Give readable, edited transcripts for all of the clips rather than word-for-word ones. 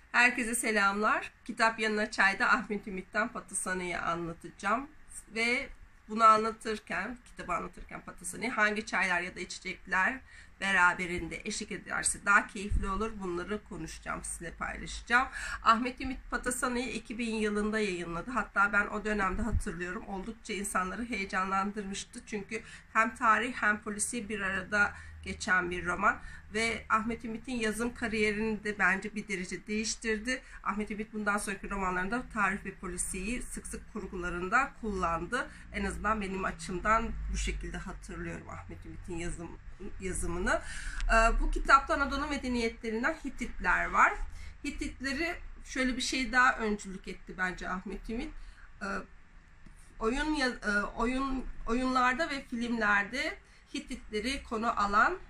Herkese selamlar. Kitap Yanına Çay'da Ahmet Ümit'ten Patisani'yi anlatacağım. Ve bunu anlatırken, kitabı anlatırken Patisani hangi çaylar ya da içecekler beraberinde eşlik ederse daha keyifli olur, bunları konuşacağım, sizinle paylaşacağım. Ahmet Ümit Patisani'yi 2000 yılında yayınladı. Hatta ben o dönemde hatırlıyorum, oldukça insanları heyecanlandırmıştı. Çünkü hem tarih hem polisiye bir arada geçen bir roman ve Ahmet Ümit'in yazım kariyerini de bence bir derece değiştirdi. Ahmet Ümit bundan sonraki romanlarında tarih ve polisiyeyi sık sık kurgularında kullandı. En azından benim açımdan bu şekilde hatırlıyorum Ahmet Ümit'in yazımını. Bu kitapta Anadolu medeniyetlerinden Hititler var. Hititleri şöyle bir şey daha öncülük etti bence Ahmet Ümit. Oyunlarda ve filmlerde Hititleri konu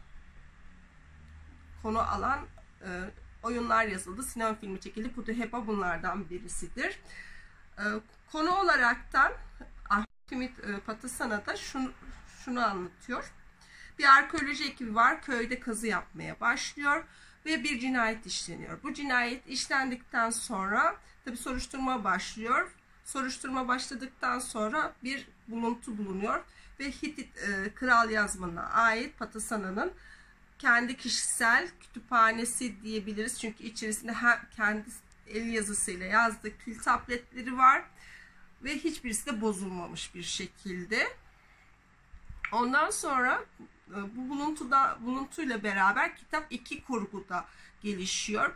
alan oyunlar yazıldı. Sinema filmi çekildi. Putuhepa bunlardan birisidir. Konu olaraktan Ahmet Ümit Patisani'da şunu anlatıyor. Bir arkeoloji ekibi var. Köyde kazı yapmaya başlıyor ve bir cinayet işleniyor. Bu cinayet işlendikten sonra tabi soruşturma başlıyor. Soruşturma başladıktan sonra bir buluntu bulunuyor ve Hitit kral yazmanına ait Patisani'nin kendi kişisel kütüphanesi diyebiliriz. Çünkü içerisinde kendi el yazısıyla yazdığı kül tabletleri var ve hiçbirisi de bozulmamış bir şekilde. Ondan sonra bu buluntuyla beraber kitap iki kurguda gelişiyor.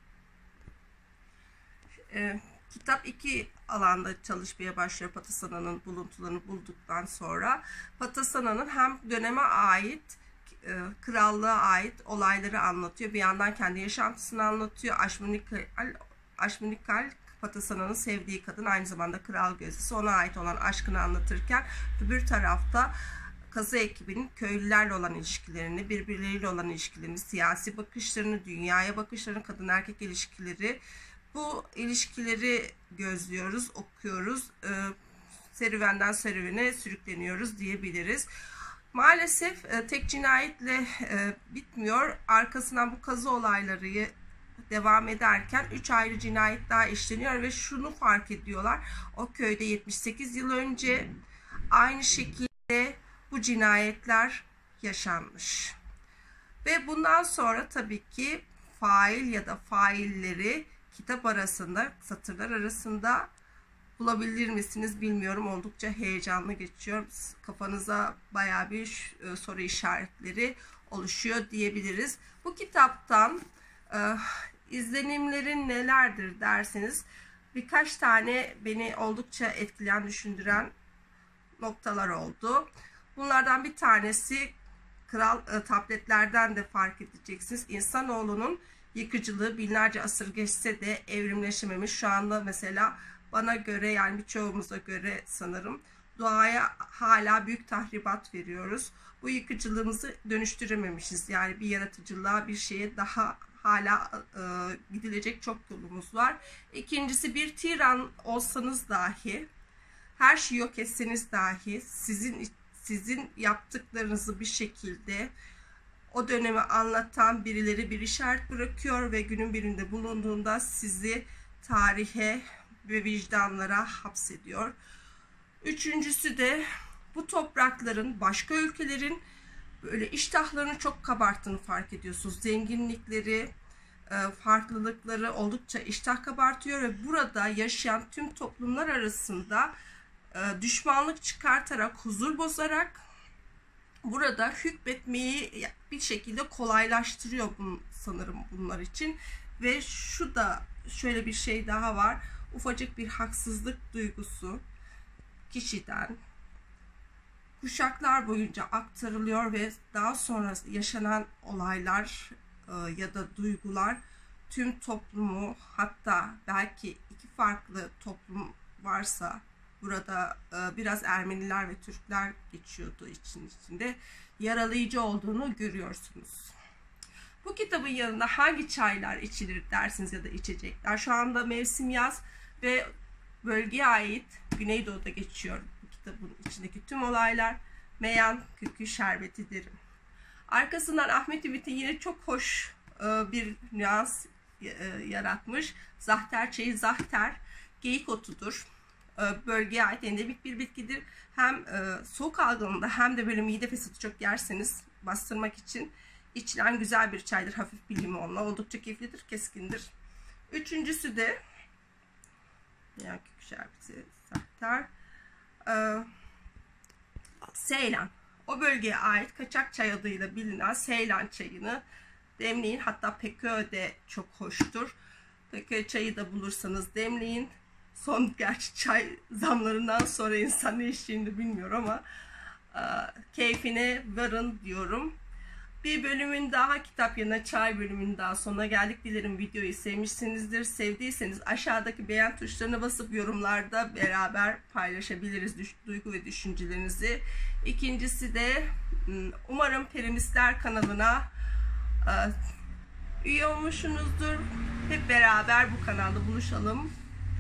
Kitap iki alanda çalışmaya başlıyor Patisani'nin buluntularını bulduktan sonra. Patisani'nin hem döneme ait, krallığa ait olayları anlatıyor. Bir yandan kendi yaşantısını anlatıyor. Aşmünikal Patisani'nin sevdiği kadın, aynı zamanda kral gözdesi, ona ait olan aşkını anlatırken öbür tarafta kazı ekibinin köylülerle olan ilişkilerini, birbirleriyle olan ilişkilerini, siyasi bakışlarını, dünyaya bakışlarını, kadın erkek ilişkileri, bu ilişkileri gözlüyoruz, okuyoruz. Serüvenden serüvene sürükleniyoruz diyebiliriz. Maalesef tek cinayetle bitmiyor. Arkasından bu kazı olayları devam ederken 3 ayrı cinayet daha işleniyor ve şunu fark ediyorlar. O köyde 78 yıl önce aynı şekilde bu cinayetler yaşanmış. Ve bundan sonra tabii ki fail ya da failleri kitap arasında, satırlar arasında bulabilir misiniz bilmiyorum. Oldukça heyecanlı geçiyor. Kafanıza bayağı bir soru işaretleri oluşuyor diyebiliriz. Bu kitaptan izlenimlerin nelerdir derseniz, birkaç tane beni oldukça etkileyen, düşündüren noktalar oldu. Bunlardan bir tanesi, kral tabletlerden de fark edeceksiniz. İnsanoğlunun yıkıcılığı binlerce asır geçse de evrimleşememiş. Şu anda mesela bana göre, yani birçoğumuza göre sanırım, doğaya hala büyük tahribat veriyoruz. Bu yıkıcılığımızı dönüştürememişiz. Yani bir yaratıcılığa, bir şeye daha hala gidilecek çok yolumuz var. İkincisi, bir tiran olsanız dahi, her şeyi yok etseniz dahi sizin yaptıklarınızı bir şekilde o dönemi anlatan birileri bir işaret bırakıyor ve günün birinde bulunduğunda sizi tarihe ve vicdanlara hapsediyor. Üçüncüsü de bu toprakların, başka ülkelerin böyle iştahlarını çok kabarttığını fark ediyorsunuz. Zenginlikleri, farklılıkları oldukça iştah kabartıyor ve burada yaşayan tüm toplumlar arasında düşmanlık çıkartarak, huzur bozarak burada hükmetmeyi bir şekilde kolaylaştırıyor sanırım bunlar için. Ve şöyle bir şey daha var. Ufacık bir haksızlık duygusu kişiden kuşaklar boyunca aktarılıyor ve daha sonra yaşanan olaylar ya da duygular tüm toplumu, hatta belki iki farklı toplum varsa, burada biraz Ermeniler ve Türkler geçiyordu içinde, yaralayıcı olduğunu görüyorsunuz. Bu kitabın yanında hangi çaylar içilir dersiniz ya da içecekler? Şu anda mevsim yaz ve bölgeye ait Güneydoğu'da geçiyor bu kitabın içindeki tüm olaylar. Meyan, kökü, şerbeti derim. Arkasından Ahmet Ümit'in yine çok hoş bir nüans yaratmış. Zahter çayı, zahter geyik otudur. Bölgeye ait endemik bir bitkidir. Hem soğuk algınlığında hem de böyle mide fesatı çok yerseniz bastırmak için içilen güzel bir çaydır. Hafif bir limonla. Oldukça keyiflidir, keskindir. Üçüncüsü de yani kök şerbeti, zahter, Seylan. O bölgeye ait kaçak çay adıyla bilinen Seylan çayını demleyin. Hatta Pekö de çok hoştur. Pekö çayı da bulursanız demleyin. Son gerçi çay zamlarından sonra insan ne içtiğini bilmiyor ama keyfine varın diyorum. Bir bölümün daha, kitap yanına çay bölümünün daha sonuna geldik. Dilerim videoyu sevmişsinizdir. Sevdiyseniz aşağıdaki beğen tuşlarına basıp yorumlarda beraber paylaşabiliriz duygu ve düşüncelerinizi. İkincisi de umarım Perimistler kanalına üye olmuşsunuzdur. Hep beraber bu kanalda buluşalım.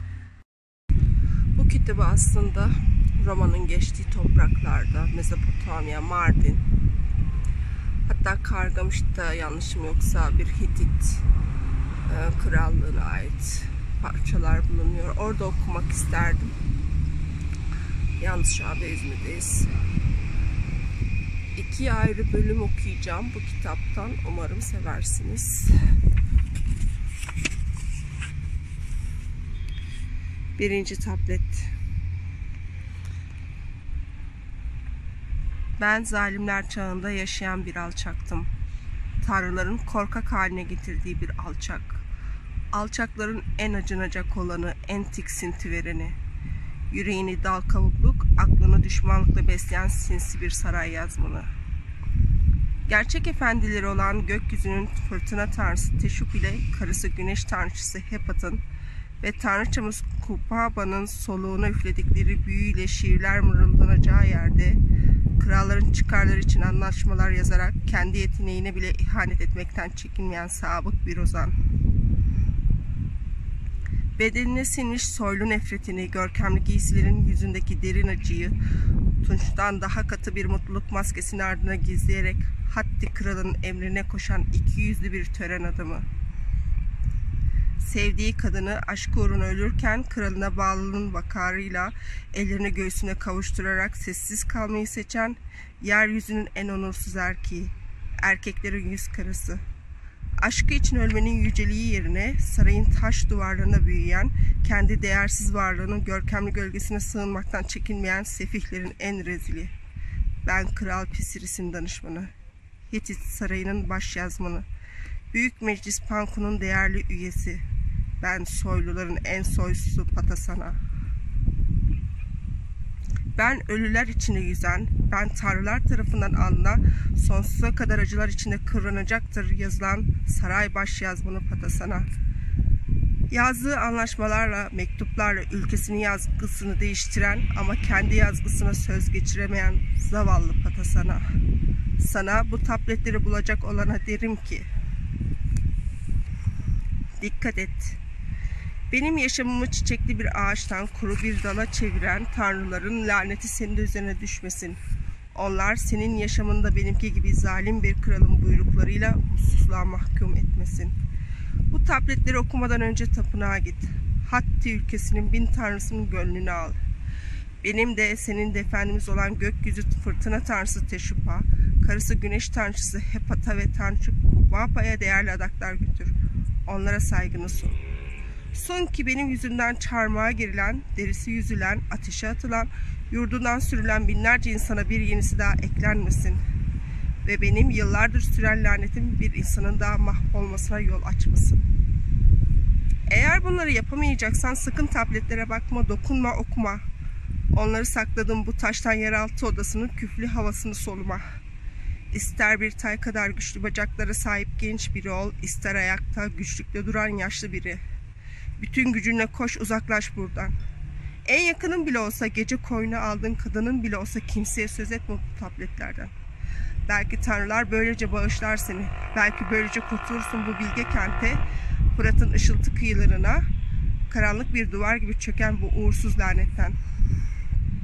Bu kitabı aslında romanın geçtiği topraklarda, Mezopotamya, Mardin, hatta Kargamış'ta yanlışım yoksa bir Hitit krallığına ait parçalar bulunuyor. Orada okumak isterdim. Yalnız şu anda İzmir'deyiz. 2 ayrı bölüm okuyacağım bu kitaptan. Umarım seversiniz. Birinci tablet. Ben zalimler çağında yaşayan bir alçaktım. Tanrıların korkak haline getirdiği bir alçak. Alçakların en acınacak olanı, en tiksinti vereni. Yüreğini dal kavukluk, aklını düşmanlıkla besleyen sinsi bir saray yazmanı. Gerçek efendileri olan gökyüzünün fırtına tanrısı Teşup ile karısı güneş tanrıçısı Hepat'ın ve tanrıçamız Kupaba'nın soluğuna üfledikleri büyüyle şiirler mırıldanacağı yerde kralların çıkarları için anlaşmalar yazarak kendi yeteneğine bile ihanet etmekten çekinmeyen sabık bir ozan. Bedenine sinmiş soylu nefretini, görkemli giysilerin yüzündeki derin acıyı, tunçtan daha katı bir mutluluk maskesinin ardına gizleyerek Hatti kralın emrine koşan ikiyüzlü bir tören adamı. Sevdiği kadını aşkı uğruna ölürken kralına bağlılığın vakarıyla ellerini göğsüne kavuşturarak sessiz kalmayı seçen yeryüzünün en onursuz erkeği, erkeklerin yüz karası. Aşkı için ölmenin yüceliği yerine sarayın taş duvarlarına büyüyen, kendi değersiz varlığının görkemli gölgesine sığınmaktan çekinmeyen sefihlerin en rezili. Ben Kral Pisiris'in danışmanı, Hitit sarayının başyazmanı, Büyük Meclis Panku'nun değerli üyesi. Ben soyluların en soysuzu Patasana. Ben ölüler içinde yüzen, ben tanrılar tarafından alınan, sonsuza kadar acılar içinde kıvranacaktır yazılan saray başyazmanı Patasana. Yazdığı anlaşmalarla, mektuplarla ülkesinin yazgısını değiştiren ama kendi yazgısına söz geçiremeyen zavallı Patasana. Sana bu tabletleri bulacak olana derim ki, dikkat et. Benim yaşamımı çiçekli bir ağaçtan kuru bir dala çeviren tanrıların laneti senin de üzerine düşmesin. Onlar senin yaşamında benimki gibi zalim bir kralın buyruklarıyla mutsuzluğa mahkum etmesin. Bu tabletleri okumadan önce tapınağa git. Hatti ülkesinin 1000 tanrısının gönlünü al. Benim de senin de efendimiz olan gökyüzü fırtına tanrısı Teşup'a, karısı güneş tanrıçısı Hepat'a ve tanrıçı Kupapa'ya değerli adaklar götür. Onlara saygını sun. Sun ki benim yüzümden çarmıha gerilen, derisi yüzülen, ateşe atılan, yurdundan sürülen binlerce insana bir yenisi daha eklenmesin. Ve benim yıllardır süren lanetim bir insanın daha mahvolmasına yol açmasın. Eğer bunları yapamayacaksan sakın tabletlere bakma, dokunma, okuma. Onları sakladığım bu taştan yeraltı odasının küflü havasını soluma. İster bir tay kadar güçlü bacaklara sahip genç biri ol, ister ayakta güçlükle duran yaşlı biri. Bütün gücünle koş, uzaklaş buradan. En yakının bile olsa, gece koyuna aldığın kadının bile olsa kimseye söz etme bu tabletlerden. Belki tanrılar böylece bağışlar seni. Belki böylece kurtulursun bu bilge kente, Fırat'ın ışıltı kıyılarına, karanlık bir duvar gibi çöken bu uğursuz lanetten.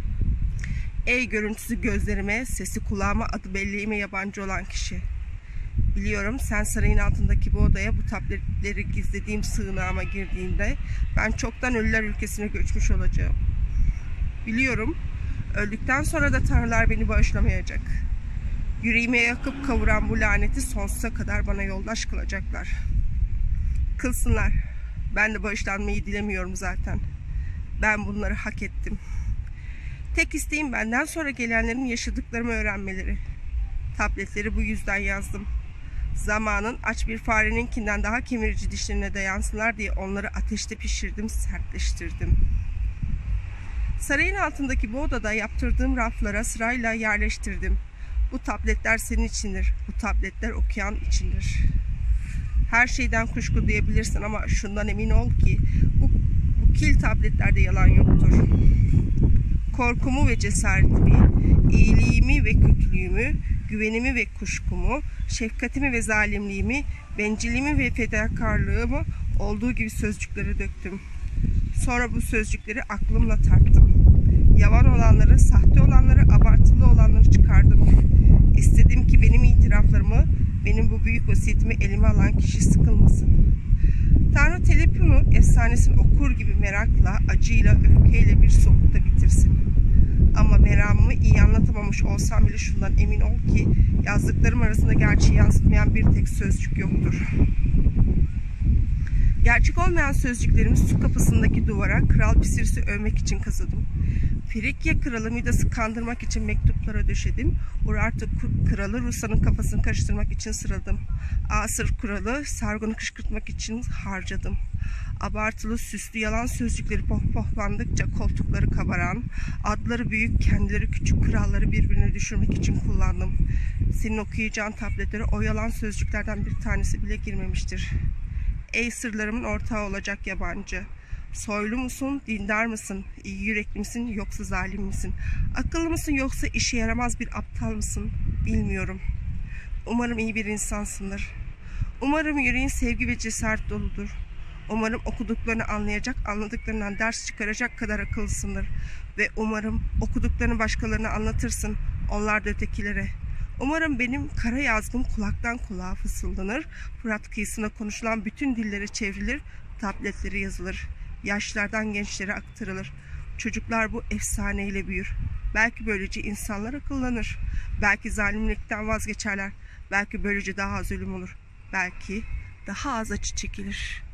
Ey görüntüsü gözlerime, sesi kulağıma, adı belleğime yabancı olan kişi. Biliyorum sen sarayın altındaki bu odaya bu tabletleri gizlediğim sığınağıma girdiğinde ben çoktan ölüler ülkesine göçmüş olacağım. Biliyorum öldükten sonra da tanrılar beni bağışlamayacak. Yüreğime yakıp kavuran bu laneti sonsuza kadar bana yoldaş kılacaklar. Kılsınlar. Ben de bağışlanmayı dilemiyorum zaten. Ben bunları hak ettim. Tek isteğim benden sonra gelenlerin yaşadıklarımı öğrenmeleri. Tabletleri bu yüzden yazdım. Zamanın aç bir fareninkinden daha kemirici dişlerine dayansınlar diye onları ateşte pişirdim, sertleştirdim. Sarayın altındaki bu odada yaptırdığım raflara sırayla yerleştirdim. Bu tabletler senin içindir. Bu tabletler okuyan içindir. Her şeyden kuşku duyabilirsin ama şundan emin ol ki bu kil tabletlerde yalan yoktur. Korkumu ve cesaretimi, iyiliğimi ve kötülüğümü, güvenimi ve kuşkumu, şefkatimi ve zalimliğimi, bencilliğimi ve fedakarlığımı olduğu gibi sözcüklere döktüm. Sonra bu sözcükleri aklımla tarttım. Yalan olanları, sahte olanları, abartılı olanları çıkardım. İstedim ki benim itiraflarımı, benim bu büyük vasiyetimi elime alan kişi sıkılmasın. Tanrı Telepinu efsanesini okur gibi merakla, acıyla, öfkeyle bir solukta bitirsin. Ama meramımı iyi anlatamamış olsam bile şundan emin ol ki yazdıklarım arasında gerçeği yansıtmayan bir tek sözcük yoktur. Gerçek olmayan sözcüklerimi su kapısındaki duvara Kral Pisiris'i övmek için kazıdım. Frikya kralı Midas'ı kandırmak için mektuplara döşedim. Urartu kralı Rusa'nın kafasını karıştırmak için sıraladım. Asır kralı Sargon'u kışkırtmak için harcadım. Abartılı, süslü, yalan sözcükleri pohpohlandıkça koltukları kabaran, adları büyük, kendileri küçük kralları birbirine düşürmek için kullandım. Senin okuyacağın tabletlere o yalan sözcüklerden bir tanesi bile girmemiştir. Ey sırlarımın ortağı olacak yabancı! Soylu musun, dindar mısın, iyi yürekli misin yoksa zalim misin? Akıllı mısın yoksa işe yaramaz bir aptal mısın? Bilmiyorum. Umarım iyi bir insansındır. Umarım yüreğin sevgi ve cesaret doludur. Umarım okuduklarını anlayacak, anladıklarından ders çıkaracak kadar akıllısındır. Ve umarım okuduklarını başkalarına anlatırsın, onlar da ötekilere. Umarım benim kara yazgım kulaktan kulağa fısıldanır, Fırat kıyısına konuşulan bütün dillere çevrilir, tabletleri yazılır. Yaşlardan gençlere aktarılır. Çocuklar bu efsaneyle büyür. Belki böylece insanlar akıllanır. Belki zalimlikten vazgeçerler. Belki böylece daha az ölüm olur. Belki daha az acı çekilir.